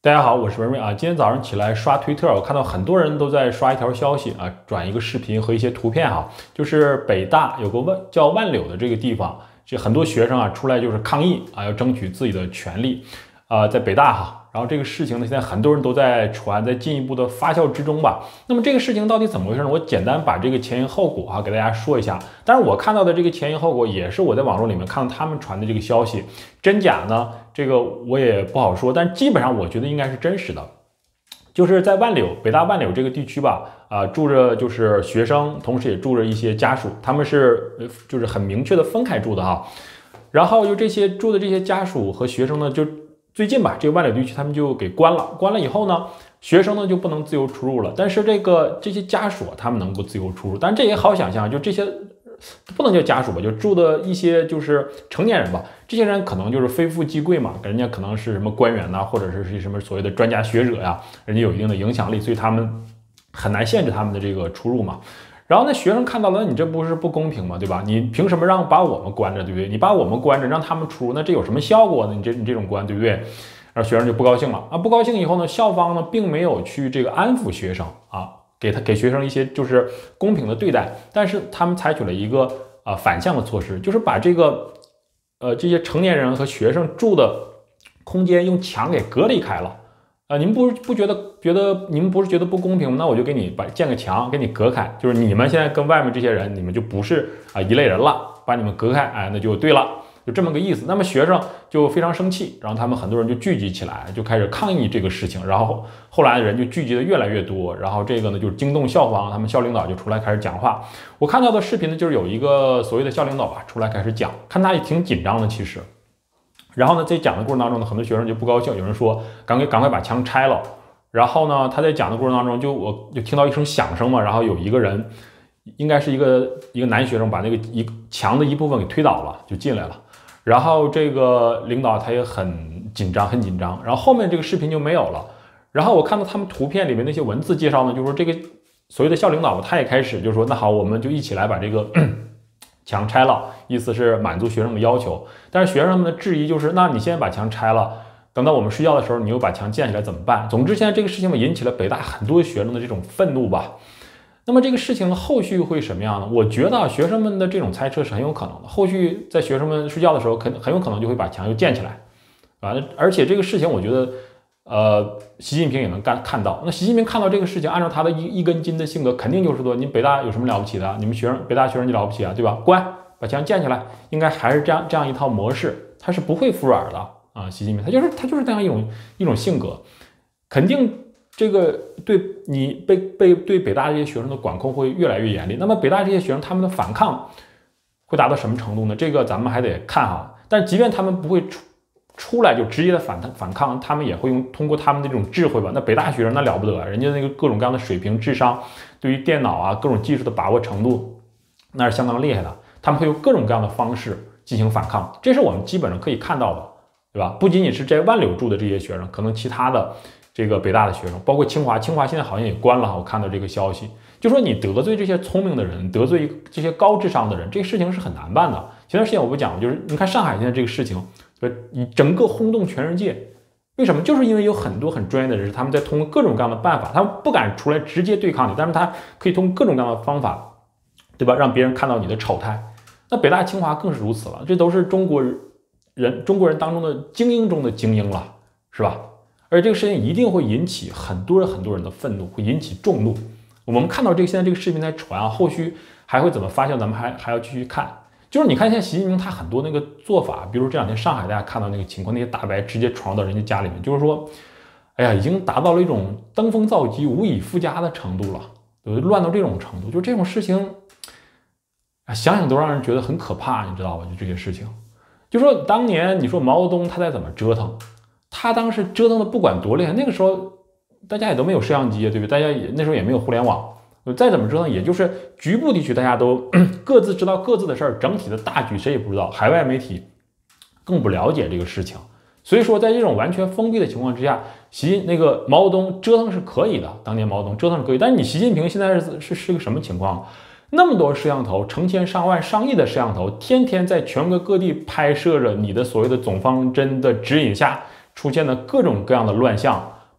大家好，我是文瑞啊。今天早上起来刷推特，我看到很多人都在刷一条消息啊，转一个视频和一些图片哈，就是北大有个叫万柳的这个地方，这很多学生啊出来就是抗议啊，要争取自己的权利啊，在北大哈。然后这个事情呢，现在很多人都在传，在进一步的发酵之中吧。那么这个事情到底怎么回事呢？我简单把这个前因后果哈给大家说一下。当然我看到的这个前因后果也是我在网络里面看到他们传的这个消息，真假呢？这个我也不好说，但基本上我觉得应该是真实的。就是在北大万柳这个地区吧，住着就是学生，同时也住着一些家属，他们是就是很明确的分开住的哈。然后就这些住的这些家属和学生呢，就最近吧，这个万柳地区他们就给关了，关了以后呢，学生呢就不能自由出入了，但是这些家属他们能够自由出入，但这也好想象，就这些。不能叫家属吧，就住的一些就是成年人吧，这些人可能就是非富即贵嘛，人家可能是什么官员呐，或者是什么所谓的专家学者呀，人家有一定的影响力，所以他们很难限制他们的这个出入嘛。然后那学生看到了，你这不是不公平吗？对吧？你凭什么把我们关着，对不对？你把我们关着，让他们出入，那这有什么效果呢？你这种关，对不对？然后学生就不高兴了啊，不高兴以后呢，校方呢并没有去这个安抚学生啊。给学生一些就是公平的对待，但是他们采取了一个反向的措施，就是把这些成年人和学生住的空间用墙给隔离开了你们不觉得你们不是觉得不公平吗？那我就给你建个墙给你隔开，就是你们现在跟外面这些人，你们就不是一类人了，把你们隔开，那就对了。就这么个意思，那么学生就非常生气，然后他们很多人就聚集起来，就开始抗议这个事情，然后后来的人就聚集的越来越多，然后这个呢就是惊动校方，他们校领导就出来开始讲话。我看到的视频呢，就是有一个所谓的校领导吧出来开始讲，看他也挺紧张的其实。然后呢，在讲的过程当中呢，很多学生就不高兴，有人说赶快把墙拆了。然后呢，他在讲的过程当中，我就听到一声响声嘛，然后有一个人，应该是一个男学生，把那个墙的一部分给推倒了，就进来了。然后这个领导他也很紧张，然后后面这个视频就没有了。然后我看到他们图片里面那些文字介绍呢，就是说这个所谓的校领导他也开始就说，那好，我们就一起来把这个墙拆了，意思是满足学生的要求。但是学生们的质疑就是，那你现在把墙拆了，等到我们睡觉的时候，你又把墙建起来怎么办？总之，现在这个事情引起了北大很多学生的这种愤怒吧。那么这个事情后续会什么样呢？我觉得学生们的这种猜测是很有可能的。后续在学生们睡觉的时候，很有可能就会把墙又建起来，而且这个事情，我觉得，习近平也能看到。那习近平看到这个事情，按照他的一根筋的性格，肯定就是说，你北大有什么了不起的？你们北大学生就了不起啊，对吧？乖，把墙建起来，应该还是这样一套模式，他是不会服软的啊。习近平他就是这样一种性格，肯定。这个对你对北大这些学生的管控会越来越严厉。那么北大这些学生他们的反抗会达到什么程度呢？这个咱们还得看哈。但即便他们不会出来就直接的反抗，他们也会通过他们的这种智慧吧。那北大学生那了不得，人家那个各种各样的水平、智商，对于电脑各种技术的把握程度，那是相当厉害的。他们会用各种各样的方式进行反抗，这是我们基本上可以看到的，对吧？不仅仅是在万柳住的这些学生，可能其他的。这个北大的学生，包括清华现在好像也关了。我看到这个消息，就说你得罪这些聪明的人，得罪这些高智商的人，这个事情是很难办的。前段时间我不讲，就是你看上海现在这个事情，你整个轰动全世界，为什么？就是因为有很多很专业的人士，他们在通过各种各样的办法，他们不敢出来直接对抗你，但是他可以通过各种各样的方法，对吧？让别人看到你的丑态。那北大清华更是如此了，这都是中国人当中的精英中的精英了，是吧？而这个事情一定会引起很多人的愤怒，会引起众怒。我们看到现在这个视频在传后续还会怎么发酵，咱们还要继续看。就是你看现在习近平他很多那个做法，比如这两天上海大家看到那个情况，那些大白直接闯到人家家里面，就是说，哎呀，已经达到了一种登峰造极、无以复加的程度了，乱到这种程度，就这种事情，想想都让人觉得很可怕，你知道吧？就这些事情，就说当年你说毛泽东他在怎么折腾。他当时折腾的不管多厉害，那个时候大家也都没有摄像机，对不对？大家那时候也没有互联网，再怎么折腾，也就是局部地区大家都各自知道各自的事儿，整体的大局谁也不知道，海外媒体更不了解这个事情。所以说，在这种完全封闭的情况之下，毛泽东折腾是可以的，当年毛泽东折腾是可以，但是你习近平现在是个什么情况？那么多摄像头，成千上万上亿的摄像头，天天在全国各地拍摄着你的所谓的总方针的指引下。出现了各种各样的乱象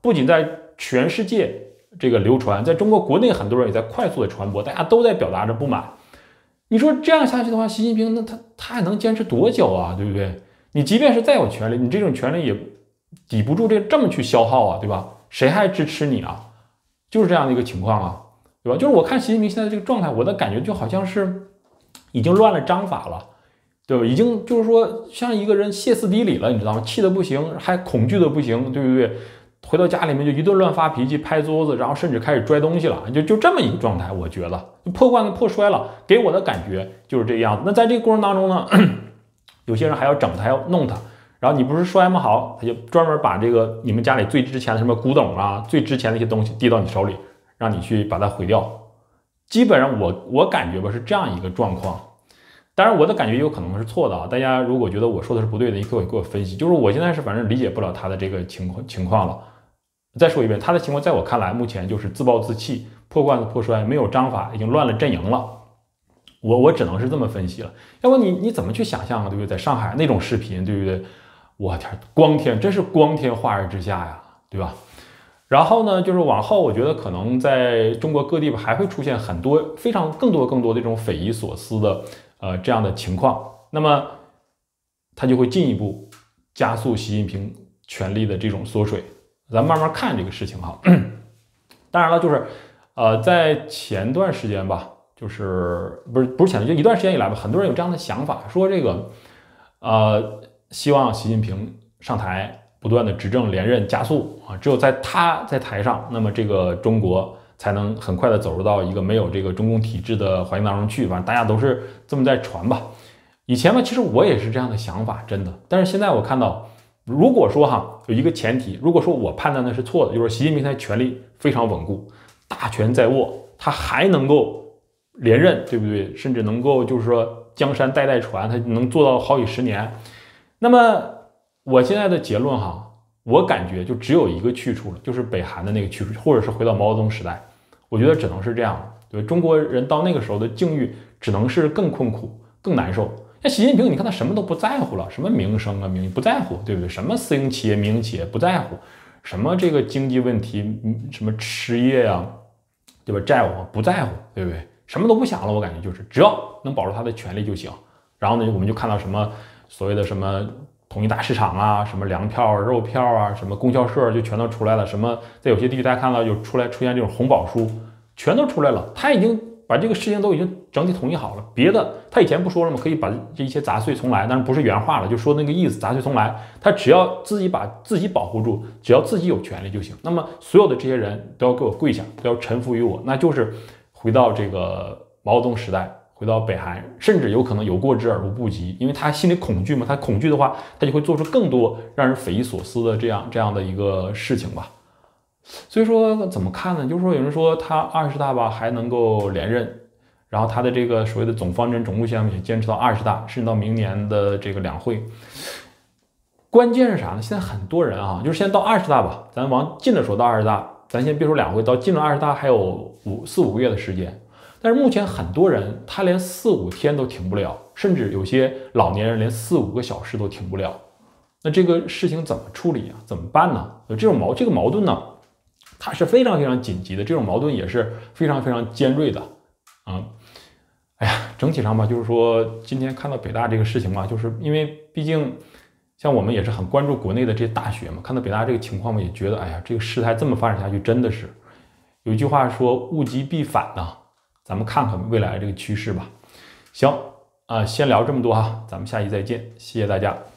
不仅在全世界这个流传，在中国国内很多人也在快速的传播，大家都在表达着不满。你说这样下去的话，习近平那他还能坚持多久啊？对不对？你即便是再有权利，你这种权利也抵不住这么去消耗啊，对吧？谁还支持你啊？就是这样的一个情况啊，对吧？就是我看习近平现在这个状态，我的感觉就好像是已经乱了章法了，对吧？已经就是说像一个人歇斯底里了，你知道吗？气得不行，还恐惧的不行，对不对？回到家里面就一顿乱发脾气，拍桌子，然后甚至开始拽东西了，就这么一个状态，我觉得破罐子破摔了，给我的感觉就是这个样子。那在这个过程当中呢，有些人还要整他，还要弄他，然后你不是摔吗？好，他就专门把这个你们家里最值钱的什么古董啊，最值钱的一些东西递到你手里，让你去把它毁掉。基本上我感觉吧是这样一个状况。当然我的感觉也有可能是错的啊，大家如果觉得我说的是不对的，你可以给我分析。就是我现在是反正理解不了他的这个情况了。再说一遍，他的情况在我看来，目前就是自暴自弃、破罐子破摔，没有章法，已经乱了阵营了。我只能是这么分析了。要不你怎么去想象啊？对不对？在上海那种视频，对不对？我天，真是光天化日之下呀，对吧？然后呢，就是往后，我觉得可能在中国各地吧，还会出现很多更多的这种匪夷所思的这样的情况。那么他就会进一步加速习近平权力的这种缩水。咱慢慢看这个事情哈。当然了，就是在前段时间吧，就是不是前段，就一段时间以来吧，很多人有这样的想法，说这个希望习近平上台，不断的执政连任加速啊，只有他在台上，那么这个中国才能很快的走入到一个没有这个中共体制的环境当中去。反正大家都是这么在传吧。以前吧，其实我也是这样的想法，真的。但是现在我看到，如果说有一个前提，如果说我判断的是错的，就是习近平他权力非常稳固，大权在握，他还能够连任，对不对？甚至能够就是说江山代代传，他能做到好几十年。那么我现在的结论我感觉就只有一个去处了，就是北韩的那个去处，或者是回到毛泽东时代。我觉得只能是这样，对中国人到那个时候的境遇，只能是更困苦、更难受。像习近平，你看他什么都不在乎了，什么名声啊、名誉不在乎，对不对？什么私营企业、民营企业不在乎，什么这个经济问题，什么失业呀，对吧？债务不在乎，对不对？什么都不想了，我感觉就是只要能保住他的权利就行。然后呢，我们就看到什么所谓的什么统一大市场啊，什么粮票、肉票啊，什么供销社就全都出来了。什么在有些地区大家看到就出现这种红宝书，全都出来了。他已经把这个事情都已经整体统一好了，别的他以前不说了吗？可以把这一切砸碎重来，但是不是原话了，就说那个意思，砸碎重来。他只要自己把自己保护住，只要自己有权利就行。那么所有的这些人都要给我跪下，都要臣服于我，那就是回到这个毛泽东时代，回到北韩，甚至有可能有过之而无不及，因为他心里恐惧嘛，他恐惧的话，他就会做出更多让人匪夷所思的这样的一个事情吧。所以说怎么看呢？就是说有人说他20大吧还能够连任，然后他的这个所谓的总方针、总路线也坚持到20大，甚至到明年的这个两会。关键是啥呢？现在很多人就是先到20大吧，咱往近的说到20大，咱先别说两会，到近了20大还有4、5个月的时间。但是目前很多人他连4、5天都停不了，甚至有些老年人连4、5个小时都停不了。那这个事情怎么处理啊？怎么办呢？这个矛盾呢？它是非常非常紧急的，这种矛盾也是非常非常尖锐的哎呀，整体上吧，就是说今天看到北大这个事情嘛，就是因为毕竟像我们也是很关注国内的这些大学嘛，看到北大这个情况嘛，也觉得哎呀，这个事态这么发展下去，真的是有一句话说物极必反呐，咱们看看未来这个趋势吧。行先聊这么多咱们下期再见，谢谢大家。